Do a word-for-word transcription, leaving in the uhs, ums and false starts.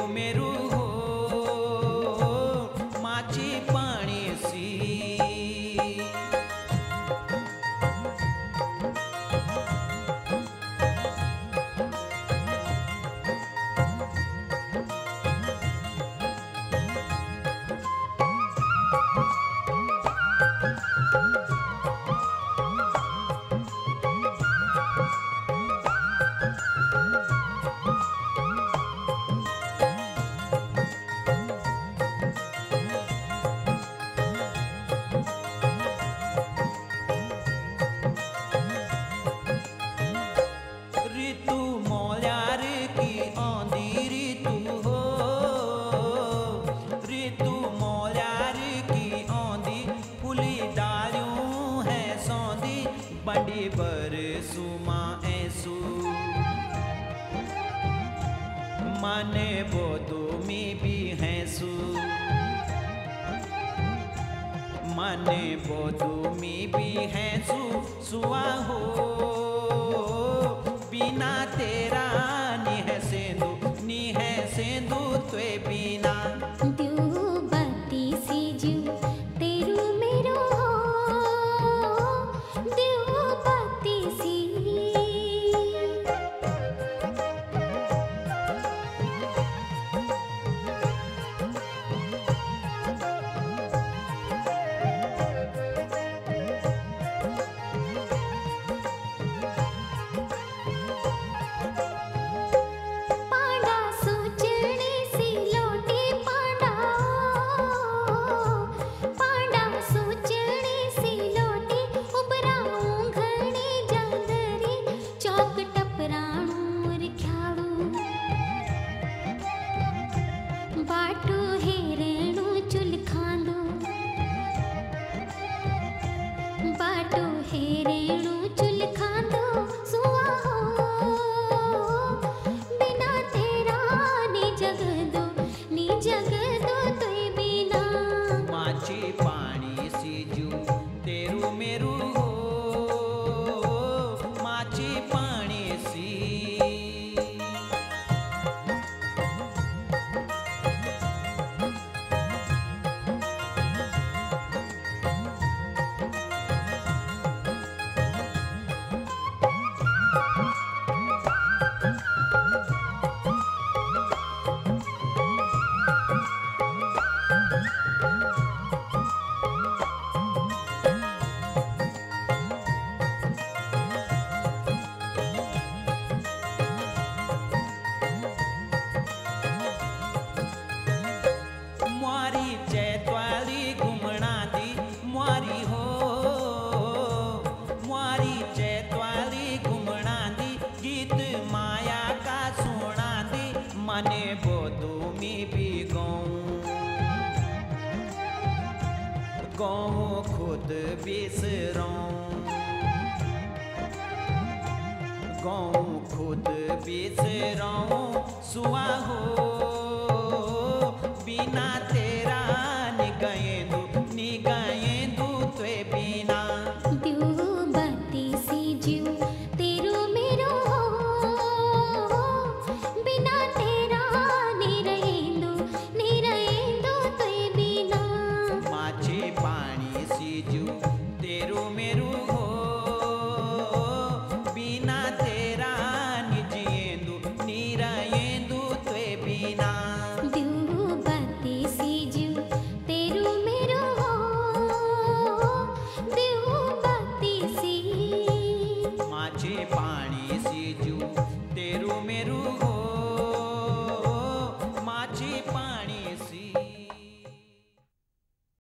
तेरू मेरू हो माची पानी सी। ऋतु मौल्यार की आंधी ऋतु हो, ऋतु मौल्यार की आंधी फुली डालियों है सौंधी बड़ी बरसुमा ऐसू माने बोधो में भी हैं सू माने बोधो में भी हैं सू सुआ हो बिना तेरा नी है सेंदू नी है सेंदू त्वे बिना। द्यू बत्ती सी ज्यू तेरू मेरो हो द्यू बत्ती सी। पांडा सोचने सी लौटे पांडा पांडा सोचने सी लौटे उबराऊं घने जांदरी चौक टपराणू रख्याड़ू बाटू हेरणू चुल खांदू बाटू हेरणू चुल खांदू सुआ हो बिना तेरा नी जगदो नी जगदो तुई बिना। माची पानी सी जू तेरू मेरू हो माची पानी सी। म्वारी चैत्वाली घुमना दी म्वारी हो म्वारी चैत्वाली घुमना दी गीत माया का सुना दी मने बोधो में भी गाऊं गाऊं खुद बिसराऊं गाऊं खुद बिसराऊं सुआ हो बिना तेरा नी गएंदू नी गएंदू त्वे बिना। द्यू बत्ती सी ज्यू तेरू मेरो हो बिना तेरा नी रहेंदू नी रहेंदू तुई बिना। माची पानी सी जू तेरू मेरू हो बिना तेरा नी जिएंदू नी रहेंदू त्वे बिना। द्यू बत्ती सी ज्यू तेरू मेरो हो द्यू बत्ती सी। माची पानी सी जू तेरू मेरू